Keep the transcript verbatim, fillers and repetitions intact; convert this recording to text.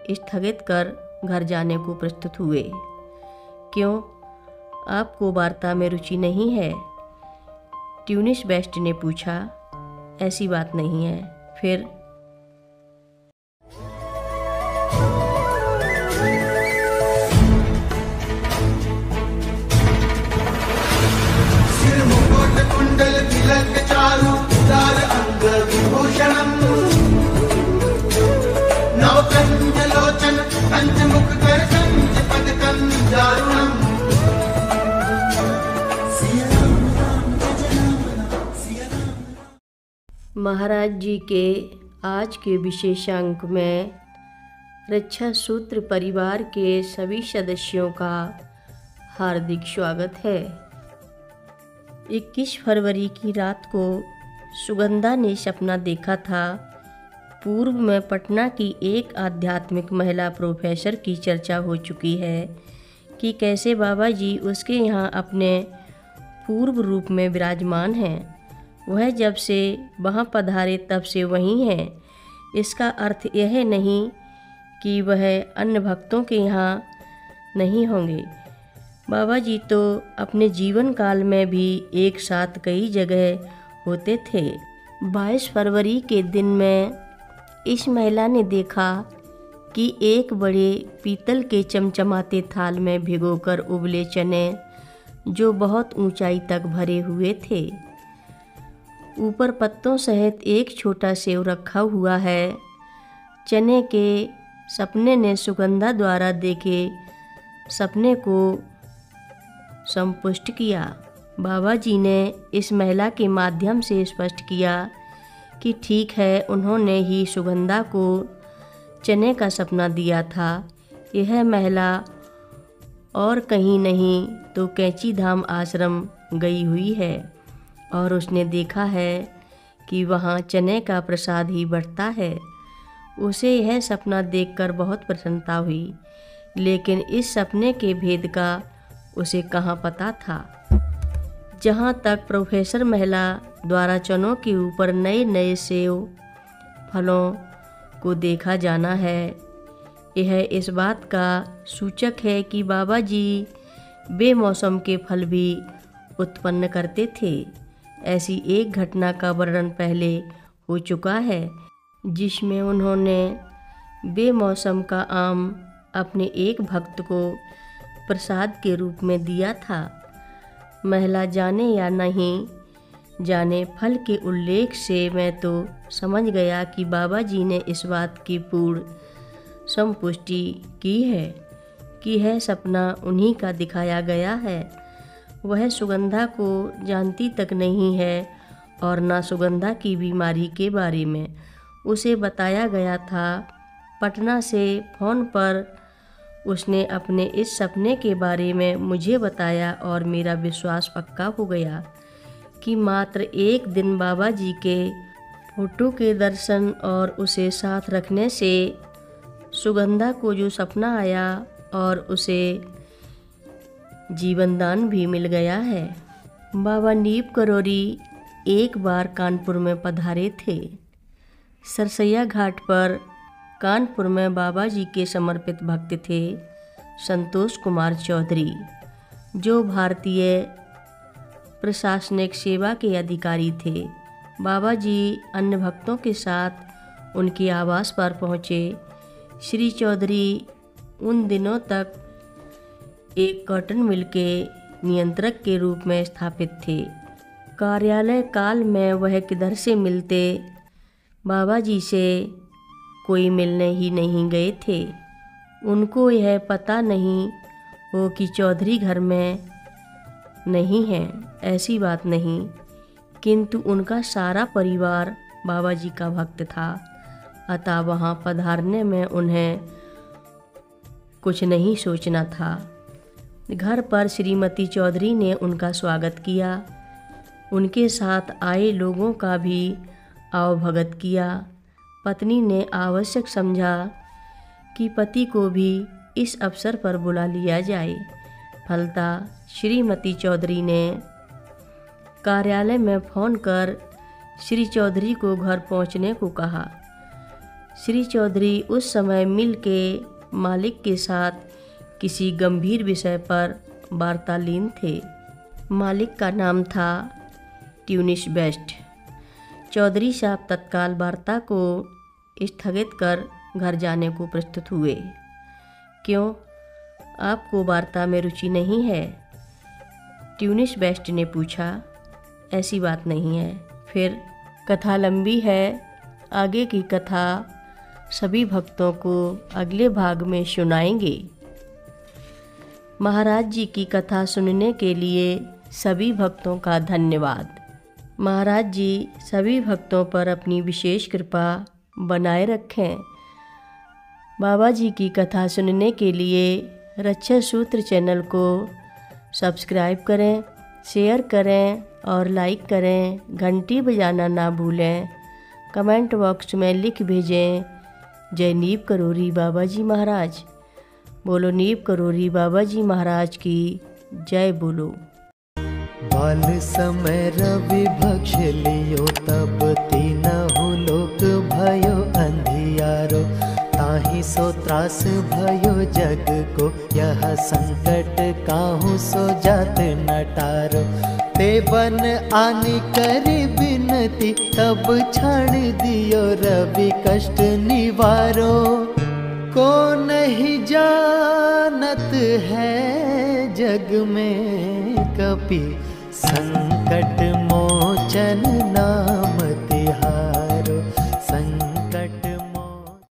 स्थगित कर घर जाने को प्रस्तुत हुए। क्यों, आपको वार्ता में रुचि नहीं है? ट्यूनिस बेस्ट ने पूछा। ऐसी बात नहीं है। फिर महाराज जी के आज के विशेषांक में रक्षा सूत्र परिवार के सभी सदस्यों का हार्दिक स्वागत है। इक्कीस फरवरी की रात को सुगंधा ने सपना देखा था। पूर्व में पटना की एक आध्यात्मिक महिला प्रोफेसर की चर्चा हो चुकी है कि कैसे बाबा जी उसके यहाँ अपने पूर्व रूप में विराजमान हैं। वह जब से वहाँ पधारे तब से वहीं हैं। इसका अर्थ यह नहीं कि वह अन्य भक्तों के यहाँ नहीं होंगे। बाबा जी तो अपने जीवन काल में भी एक साथ कई जगह होते थे। बाईस फरवरी के दिन में इस महिला ने देखा कि एक बड़े पीतल के चमचमाते थाल में भिगोकर उबले चने, जो बहुत ऊंचाई तक भरे हुए थे, ऊपर पत्तों सहित एक छोटा सेव रखा हुआ है। चने के सपने ने सुगंधा द्वारा देखे सपने को संपुष्ट किया। बाबा जी ने इस महिला के माध्यम से स्पष्ट किया कि ठीक है, उन्होंने ही सुगंधा को चने का सपना दिया था। यह महिला और कहीं नहीं तो कैंची धाम आश्रम गई हुई है और उसने देखा है कि वहाँ चने का प्रसाद ही बढ़ता है। उसे यह सपना देखकर बहुत प्रसन्नता हुई, लेकिन इस सपने के भेद का उसे कहाँ पता था। जहाँ तक प्रोफेसर महिला द्वारा चनों के ऊपर नए नए सेव फलों को देखा जाना है, यह इस बात का सूचक है कि बाबा जी बेमौसम के फल भी उत्पन्न करते थे। ऐसी एक घटना का वर्णन पहले हो चुका है, जिसमें उन्होंने बेमौसम का आम अपने एक भक्त को प्रसाद के रूप में दिया था। महिला जाने या नहीं जाने, फल के उल्लेख से मैं तो समझ गया कि बाबा जी ने इस बात की पूर्ण संपुष्टि की है कि यह सपना उन्हीं का दिखाया गया है। वह सुगंधा को जानती तक नहीं है और न सुगंधा की बीमारी के बारे में उसे बताया गया था। पटना से फ़ोन पर उसने अपने इस सपने के बारे में मुझे बताया और मेरा विश्वास पक्का हो गया कि मात्र एक दिन बाबा जी के फोटो के दर्शन और उसे साथ रखने से सुगंधा को जो सपना आया और उसे जीवन दान भी मिल गया है। बाबा नीप करोरी एक बार कानपुर में पधारे थे। सरसैया घाट पर कानपुर में बाबा जी के समर्पित भक्त थे संतोष कुमार चौधरी, जो भारतीय प्रशासनिक सेवा के अधिकारी थे। बाबा जी अन्य भक्तों के साथ उनके आवास पर पहुँचे। श्री चौधरी उन दिनों तक एक कॉटन मिल के नियंत्रक के रूप में स्थापित थे। कार्यालय काल में वह किधर से मिलते, बाबा जी से कोई मिलने ही नहीं गए थे। उनको यह पता नहीं हो कि चौधरी घर में नहीं हैं, ऐसी बात नहीं, किंतु उनका सारा परिवार बाबा जी का भक्त था। अतः वहाँ पधारने में उन्हें कुछ नहीं सोचना था। घर पर श्रीमती चौधरी ने उनका स्वागत किया। उनके साथ आए लोगों का भी आवभगत किया। पत्नी ने आवश्यक समझा कि पति को भी इस अवसर पर बुला लिया जाए। फलतः श्रीमती चौधरी ने कार्यालय में फ़ोन कर श्री चौधरी को घर पहुंचने को कहा। श्री चौधरी उस समय मिल के मालिक के साथ किसी गंभीर विषय पर वार्तालीन थे। मालिक का नाम था ट्यूनिस बेस्ट। चौधरी साहब तत्काल वार्ता को स्थगित कर घर जाने को प्रस्तुत हुए। क्यों, आपको वार्ता में रुचि नहीं है? ट्यूनिस बेस्ट ने पूछा। ऐसी बात नहीं है। फिर कथा लंबी है, आगे की कथा सभी भक्तों को अगले भाग में सुनाएंगे। महाराज जी की कथा सुनने के लिए सभी भक्तों का धन्यवाद। महाराज जी सभी भक्तों पर अपनी विशेष कृपा बनाए रखें। बाबा जी की कथा सुनने के लिए रक्षा सूत्र चैनल को सब्सक्राइब करें, शेयर करें और लाइक करें। घंटी बजाना ना भूलें। कमेंट बॉक्स में लिख भेजें, जय नीव करोरी बाबा जी महाराज। बोलो नीव करोरी बाबा जी महाराज की जय बोलो। बाल समय रवि भक्ष लियो, तब तीनहु लोक भयो अंधियारो। ताहि सो त्रास भयो जग को, यह संकट काहू सो जात नटारो। ते बन आनी करी बिनती, तब छाड़ दियो रवि कष्ट निवारो। को नहीं जानत है जग में कपि, संकट मोचन नाम तिहारो।